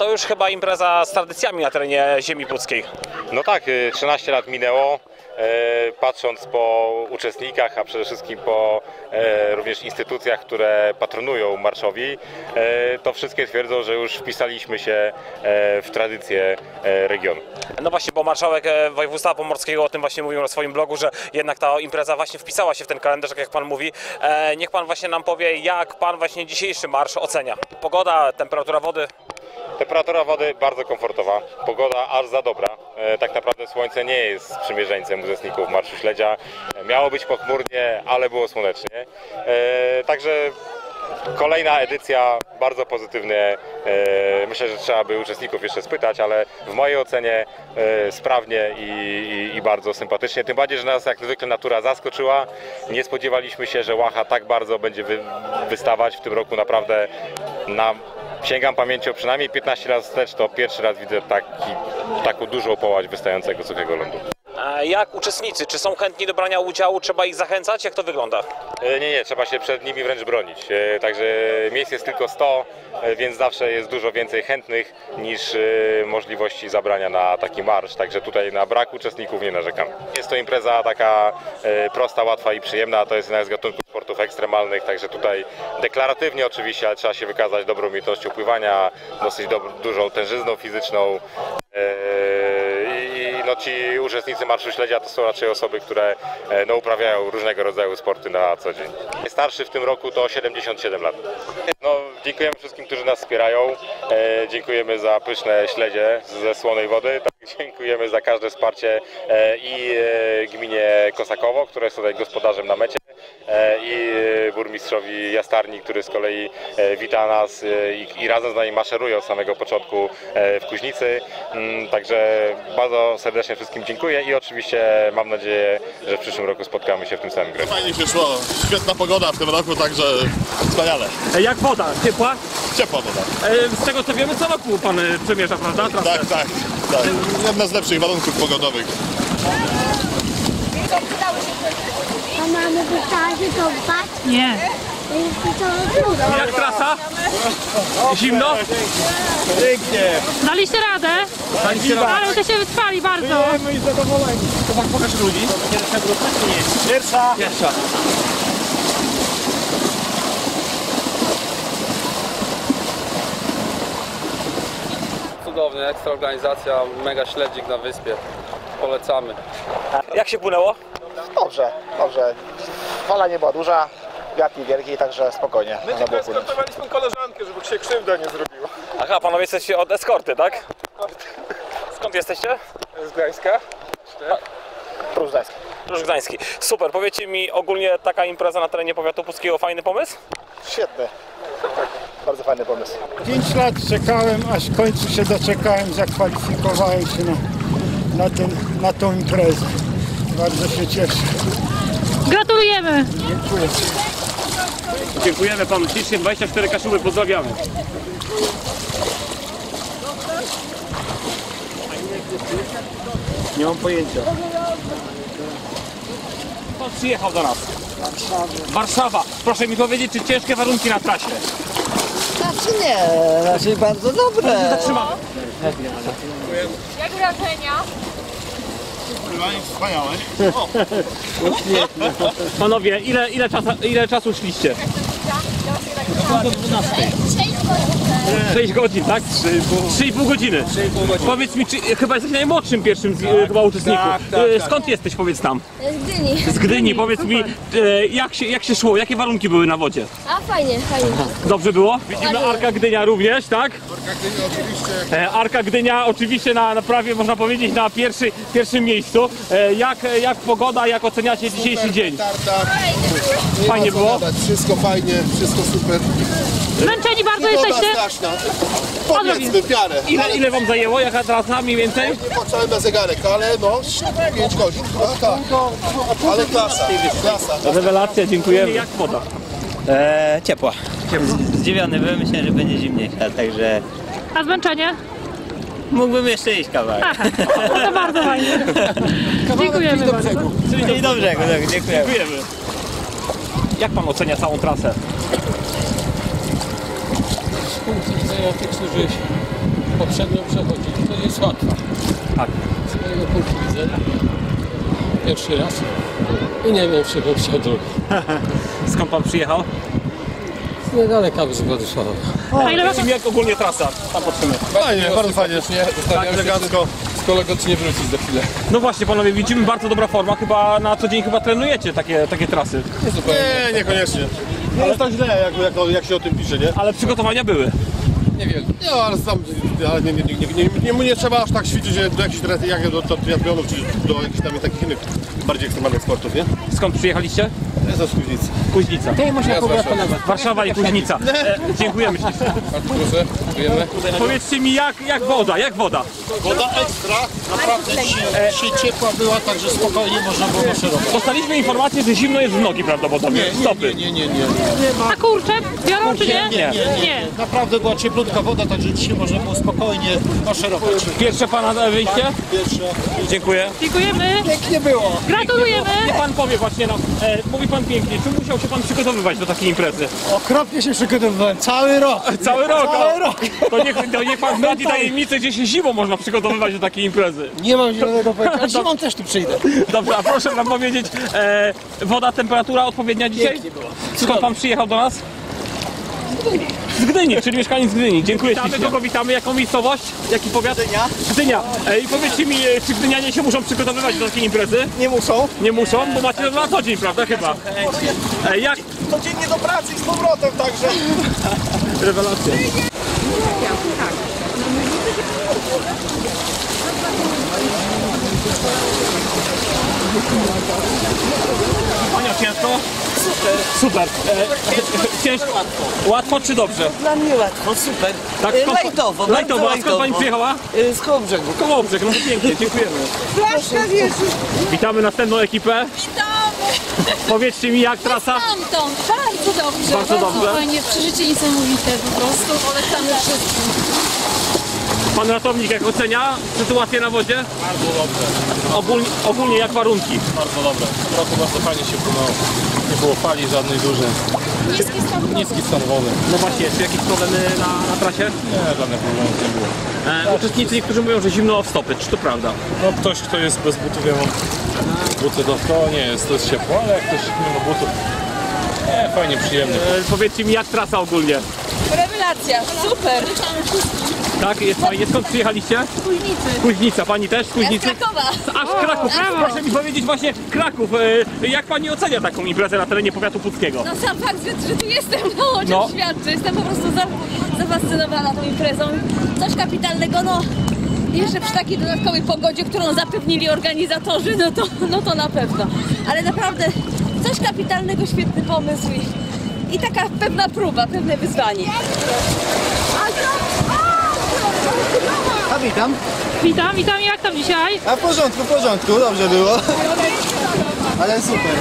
to już chyba impreza z tradycjami na terenie ziemi puckiej. No tak, 13 lat minęło. Patrząc po uczestnikach, a przede wszystkim po również instytucjach, które patronują marszowi, to wszystkie twierdzą, że już wpisaliśmy się w tradycję regionu. No właśnie, bo marszałek województwa pomorskiego o tym właśnie mówił na swoim blogu, że jednak ta impreza właśnie wpisała się w ten kalendarz, tak jak pan mówi. Niech pan właśnie nam powie, jak pan właśnie dzisiejszy marsz ocenia. Pogoda, temperatura wody. Temperatura wody bardzo komfortowa, pogoda aż za dobra. Tak naprawdę słońce nie jest sprzymierzeńcem uczestników Marszu Śledzia. Miało być pochmurnie, ale było słonecznie. Także kolejna edycja, bardzo pozytywnie. Myślę, że trzeba by uczestników jeszcze spytać, ale w mojej ocenie sprawnie i bardzo sympatycznie. Tym bardziej, że nas jak zwykle natura zaskoczyła. Nie spodziewaliśmy się, że Łacha tak bardzo będzie wystawać w tym roku. Naprawdę sięgam pamięcią przynajmniej 15 lat wstecz, to pierwszy raz widzę taką dużą połać wystającego suchego lądu. A jak uczestnicy? Czy są chętni do brania udziału? Trzeba ich zachęcać? Jak to wygląda? Nie, trzeba się przed nimi wręcz bronić. Także miejsc jest tylko 100, więc zawsze jest dużo więcej chętnych niż możliwości zabrania na taki marsz. Także tutaj na brak uczestników nie narzekam. Jest to impreza taka prosta, łatwa i przyjemna. To jest jeden z gatunków sportów ekstremalnych, także tutaj deklaratywnie oczywiście, ale trzeba się wykazać dobrą umiejętnością pływania, dosyć dużą tężyzną fizyczną. No ci uczestnicy Marszu Śledzia to są raczej osoby, które uprawiają różnego rodzaju sporty na co dzień. Najstarszy w tym roku to 77 lat. Dziękujemy wszystkim, którzy nas wspierają. Dziękujemy za pyszne śledzie ze słonej wody. Dziękujemy za każde wsparcie i gminie Kosakowo, które jest tutaj gospodarzem na mecie, i burmistrzowi Jastarni, który z kolei wita nas i razem z nami maszeruje od samego początku w Kuźnicy. Także bardzo serdecznie wszystkim dziękuję i oczywiście mam nadzieję, że w przyszłym roku spotkamy się w tym samym gronie. Fajnie się szło, świetna pogoda w tym roku, także wspaniale. Jak woda? Ciepła? Ciepła woda. Z tego co wiemy, co roku pan przemierza, prawda? Trasę. Tak. Jedna z lepszych warunków pogodowych. A mamy wystawy kąpać? Nie. Jak trasa? Zimno? Pięknie. Daliście radę? Ale to się wytrwali bardzo. My zadowoleni. To pan pokaż ludzi. Pierwsza grupa czy nie? Pierwsza. Cudownie, ekstra organizacja, mega śledzik na wyspie. Polecamy. Jak się płynęło? Dobrze. Fala nie była duża, wiatr niewielki, także spokojnie. My tylko eskortowaliśmy koleżankę, żeby się krzywda nie zrobiła. Aha, panowie jesteście od eskorty, tak? Skąd jesteście? Z Gdańska. Róż Gdański. Super, powiedzcie mi, ogólnie taka impreza na terenie powiatu puckiego, fajny pomysł? Świetny. Bardzo fajny pomysł. 5 lat czekałem, aż w końcu się doczekałem, zakwalifikowałem się na tą imprezę. Bardzo się cieszę. Gratulujemy. Dziękuję. Dziękujemy panu ślicznie. 24 Kaszuby, pozdrawiamy. Nie mam pojęcia. Kto przyjechał do nas? Warszawa. Proszę mi powiedzieć, czy ciężkie warunki na trasie? Znaczy nie, raczej bardzo dobre. Zatrzymamy. Jak wrażenia? Wspaniałe. Panowie, ile czasu szliście? Do 12. 6 godzin, tak? 3,5 godziny. Powiedz mi, chyba jesteś najmłodszym pierwszym chyba uczestników. Skąd jesteś, powiedz nam? Z Gdyni. Z Gdyni. Powiedz mi, jak się szło? Jakie warunki były na wodzie? A fajnie. Dobrze było? Widzimy Arka Gdynia również, tak? Arka Gdynia oczywiście. Arka Gdynia oczywiście na prawie, można powiedzieć, na pierwszym miejscu. Jak pogoda, jak oceniacie dzisiejszy dzień? Fajnie było? Wszystko fajnie, wszystko super. Zmęczeni bardzo jesteście? Straszna. Powiedzmy wiarę. Ile wam zajęło? Jaka trasa mniej więcej? Nie patrzyłem na zegarek, ale 5 godzin. Tak. Ale klasa. Rewelacja, dziękujemy. Jak woda? Ciepła. Zdziwiony byłem, myślałem, że będzie zimniejsza, także A zmęczenie? mógłbym jeszcze iść kawałek. Aha, to bardzo fajnie. Dziękujemy bardzo. Czyli dobrze, dziękujemy. Dziękujemy. Jak pan ocenia całą trasę? Z punktu widzenia tych, którzy poprzednio przechodzili, to jest łatwa. Tak. Z mojego punktu widzenia. Pierwszy raz. I nie wiem, czy bym chciał drugi. Skąd pan przyjechał? Z niedaleka z Władysława. A ile jak ogólnie trasa? Tam patrzymy. Fajnie, bardzo fajnie. Tak, elegancko. Z kolego ci nie wrócić za chwilę. No właśnie panowie, widzimy bardzo dobra forma, chyba na co dzień chyba trenujecie takie trasy. Nie, niekoniecznie. Nie jest tak źle, jak się o tym pisze, nie? Ale przygotowania były. Niewiele. Nie, ale tam nie trzeba aż tak ćwiczyć do jakichś do triatlonów, czy do jakichś tam takich innych bardziej ekstremalnych sportów, nie? Skąd przyjechaliście? Jestem z Kuźnicy. Kuźnica. Warszawa i Kuźnica. Dziękujemy ślicznie. Proszę, dziękujemy. Powiedzcie mi jak woda? Woda ekstra, naprawdę dzisiaj ciepła była, także spokojnie można było maszerować. Dostaliśmy informację, że zimno jest w nogi prawdopodobnie, stopy. Nie. A kurczę? Biorą czy nie? Nie. Naprawdę była cieplutka woda, także dzisiaj można było spokojnie maszerować. Pierwsze pana wyjście? Pierwsze. Dziękuję. Dziękujemy. Pięknie było. Gratulujemy. Niech pan powie właśnie nam, mówi pan pięknie, czy musiał się pan przygotowywać do takiej imprezy? Okropnie się przygotowywałem, cały rok. Cały rok? Cały rok. To niech pan zdradzi tajemnicę, gdzie się zimą można przygotowywać do takiej imprezy. Nie mam zielonego pojęcia, ale zimą też tu przyjdę. Dobrze, a proszę nam powiedzieć, woda, temperatura odpowiednia dzisiaj? Pięknie było. Skąd pan przyjechał do nas? Z Gdyni, czyli mieszkaniec Gdyni. Dziękuję ślicznie. Kogo witamy? Jaką miejscowość? Jaki powiat? Gdynia. I powiedzcie mi, czy gdynianie się muszą przygotowywać do takiej imprezy? Nie muszą. Nie muszą, bo macie to na co dzień, prawda? Chyba. Jak? Codziennie do pracy i z powrotem, także. Rewelacja. Ania, ciężko? Super. Ciężko. Łatwo czy dobrze? Dla mnie łatwo, super. Tak, Lajtowo, Lajtowo. A skąd pani przyjechała? Z Kołobrzegu. Kołobrzeg, no to pięknie, dziękujemy. Flaszka wieży. Witamy następną ekipę. Witamy! Powiedzcie mi, jak trasa? Stamtąd, bardzo dobrze. Bardzo dobrze. Fajnie, przeżycie niesamowite po prostu. Polecamy wszystkim. Pan ratownik jak ocenia sytuację na wodzie? Bardzo dobrze. Ogólnie jak warunki? Bardzo dobrze. W tym roku bardzo fajnie się płynęło. Nie było fali żadnej dużej. Niski stan wody. No właśnie, czy jakieś problemy na trasie? Nie, żadnych problemów nie było. Uczestnicy niektórzy mówią, że zimno w stopy, czy to prawda? No ktoś, kto jest bez butów, ja mam buty to nie jest, to jest ciepło, ale jak ktoś nie ma butów, fajnie, przyjemnie. Powiedzcie mi, jak trasa ogólnie? Rewelacja, super. Tak, jest fajnie. Skąd przyjechaliście? Z Kuźnicy. Kuźnica, pani też z Kuźnicy? Ja z Krakowa. Aż Kraków. brawo. Proszę mi powiedzieć właśnie Kraków. Jak pani ocenia taką imprezę na terenie powiatu puckiego? No sam fakt, że tu jestem, o czym świadczy. Jestem po prostu zafascynowana tą imprezą. Coś kapitalnego, no. Jeszcze przy takiej dodatkowej pogodzie, którą zapewnili organizatorzy, no to na pewno. Ale naprawdę coś kapitalnego, świetny pomysł i taka pewna próba, pewne wyzwanie. A witam. Witam, jak tam dzisiaj? A w porządku, dobrze było. Ale super.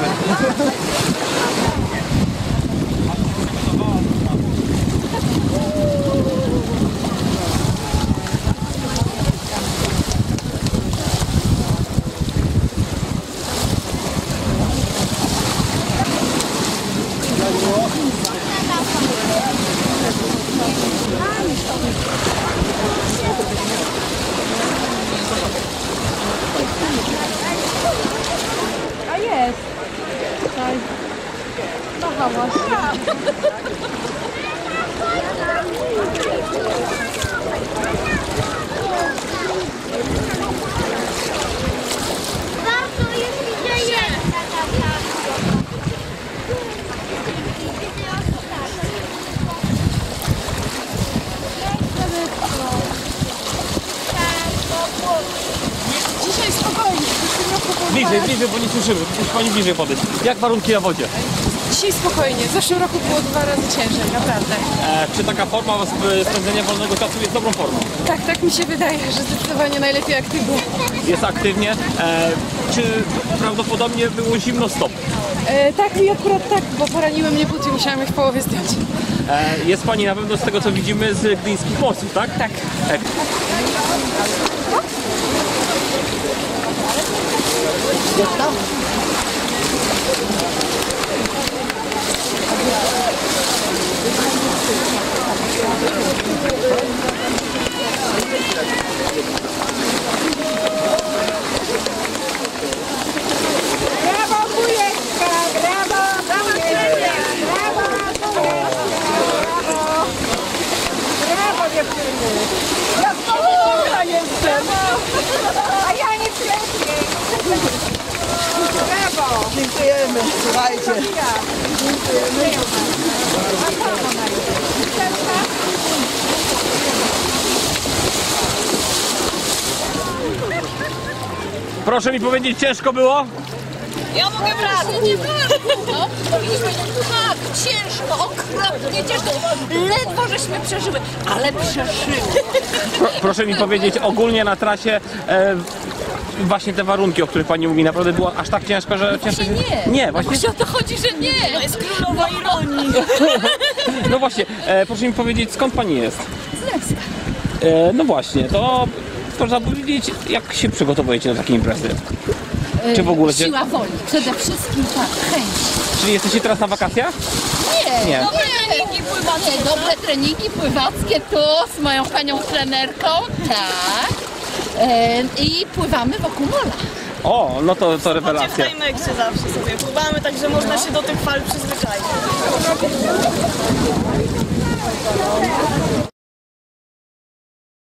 A jest. Tutaj. Wahałaś się. Bardzo jest dzieje. Dzisiaj spokojnie, w tym roku Bliżej, bo nie słyszymy. Musi pani bliżej podejść. Jak warunki na wodzie? Dzisiaj spokojnie, w zeszłym roku było 2 razy ciężej, naprawdę. Czy taka forma spędzenia wolnego czasu jest dobrą formą? Tak mi się wydaje, że zdecydowanie najlepiej aktywnie. Jest aktywnie. Czy prawdopodobnie było zimno stop? Tak, i akurat tak, bo poraniły mnie buty i musiałam je w połowie zdjąć. Jest pani na pewno z tego co widzimy z gdyńskich morsów, tak? Tak. Jest tam? Dziękujemy, słuchajcie. Proszę mi powiedzieć, ciężko było? Ja mogę brać, nie bardzo. Powinniśmy tak ciężko, okropnie ciężko. Ledwo żeśmy przeżyły, ale przeszyły. Proszę mi powiedzieć, ogólnie na trasie właśnie te warunki, o których pani mówi, naprawdę było aż tak ciężko, że ciężko się... Nie, właśnie. Właśnie o to chodzi, że nie. To jest królowa ironii. No właśnie, proszę mi powiedzieć, skąd pani jest? Z Lewska. No właśnie, to proszę powiedzieć, jak się przygotowujecie do takiej imprezy? Czy w ogóle się... Siła woli. Przede wszystkim tak, chęć. Czyli jesteście teraz na wakacjach? Nie. Dobre treningi pływackie. Dobre treningi pływackie tu z moją panią trenerką. Tak. I pływamy wokół mola. O, no to rewelacja. W Timexie zawsze sobie pływamy, także można się do tych fal przyzwyczaić.